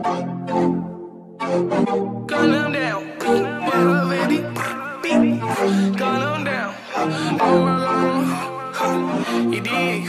Gun them down, gun them down. You dig?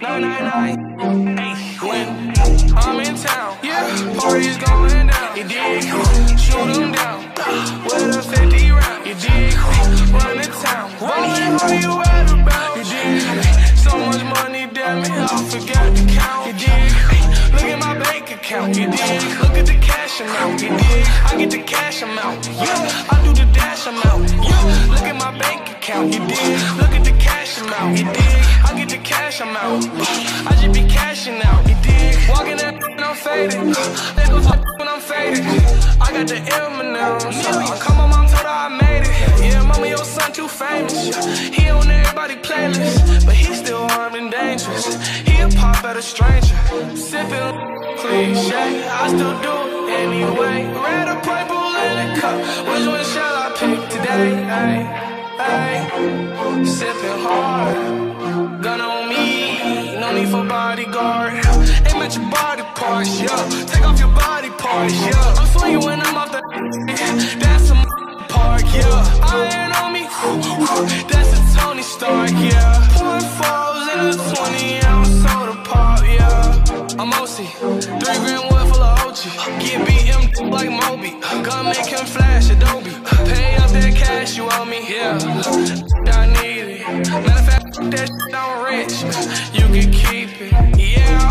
999. Hey, when I'm in town, yeah, parties going down. You dig? Shoot them down with a 50 round. You dig? Run in town, rolling who you at about. You dig? So much money, damn it, I forgot to count. You dig? Look at my bank account. You dig? Look at the cash amount. You dig? I get the cash amount. Yeah, I do the dash amount. Yeah, look at my bank account. You dig? Look at the cash amount. You dig? I get the cash amount. I just be cashing out. You dig? Walking that when I'm faded. They go talk when I'm faded. I got the M&M's. Come on, mom, told her I made it. Yeah, mama, your son too famous. He on everybody's playlist, but he still armed and dangerous. He'll pop at a stranger, sipping cliche. I still do it anyway. Red or purple in the cup. Which one shall I pick today? Ay, ay. Sipping hard, gun on me. No need for bodyguard. Aim at your body parts, yeah. Take off your body parts, yeah. I'm swinging when I'm off the. That's a park, yeah. Iron on me, that's a Tony Stark, yeah. Pouring falls in a 20-ounce soda pop, yeah. I'm OC, 3 grand wood full of OG. Get BM like Moby, gun make him flash Adobe. Pay up that cash you owe me, yeah. I need it. Matter of fact, that shit I'm rich. You can keep it, yeah.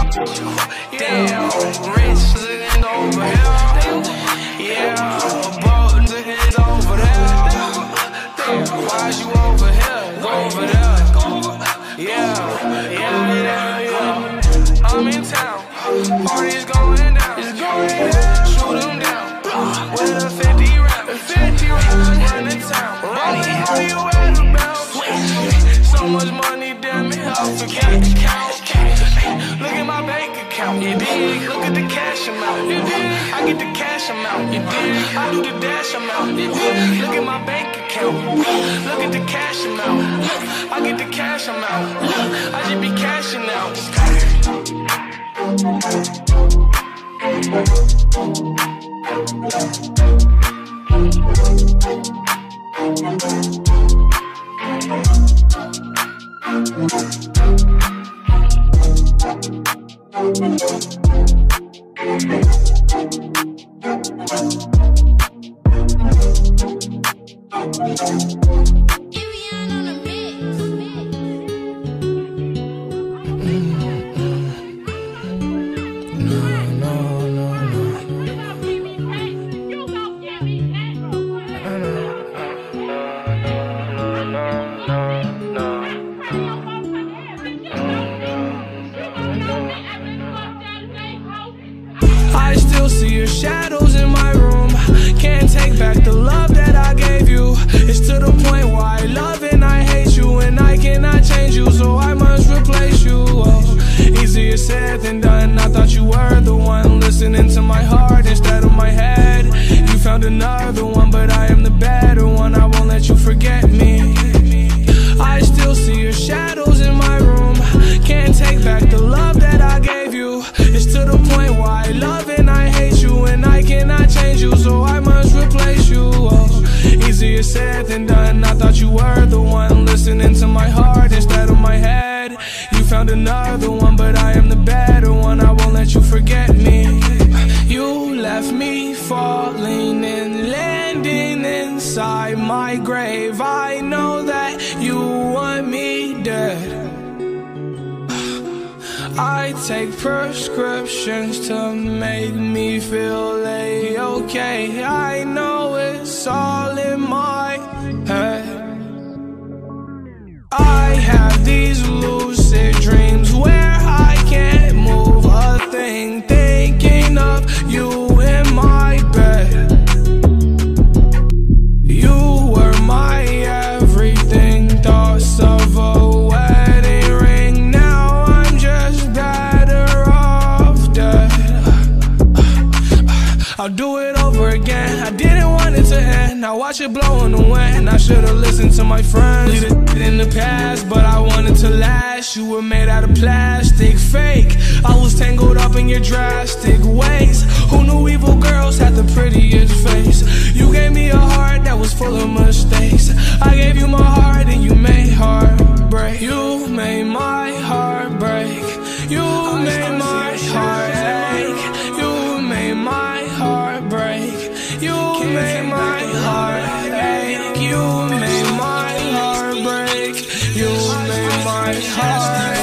Damn, rich and over here. Yeah, boat is over there. Damn, why you over here? Go over there. Yeah, yeah, yeah, yeah. I'm in town, parties going down. It's going down. Shoot them down with a 50 round. 50 round, run in town. Rolling who you at about. So much money, damn it, I forget to count. Look at my bank account, you dig? Look at the cash amount, you dig? I get the cash amount, you dig? I do the dash amount, you dig? Look at my bank account, look at the cash amount. I get the cash amount, I just be cashing out. Shadows in my room, can't take back the love that I gave you. It's to the point where I love and I hate you, and I cannot change you, so I must replace you. Oh, easier said than done. I thought you were the one listening to my heart instead of my head. You found another one, but I am the better one. I won't let you forget me. I still see your shadows in my room, can't take back the love that I gave you. It's to the point where I love and I hate you, and I cannot change you, so I must replace you. Oh, easier said than done. I thought you were the one listening to my heart instead of my head. You found another one, but I am the better one. I won't let you forget me. You left me falling and landing inside my grave. I know that you want me dead. I take prescriptions to make me feel okay. I know it's all in my head. I have these lucid dreams where I can't move a thing, thinking of you in my bed. You were my everything, thoughts of a wedding ring. Now I'm just better off dead. I'll do it over again. I didn't want it to end. Now watch watch it blow in the wind. I should've listened to my friends. Leave it in the past, but I wanted to last. You were made out of plastic, fake. I was tangled up in your drastic ways. Who knew evil girls had the prettiest face? You gave me a heart that was full of mistakes. I gave you my heart and you made heartbreak. You made my heart break. You made my heart ache. You made my heart break. You made my heart ache. You made my heart break. You made my heart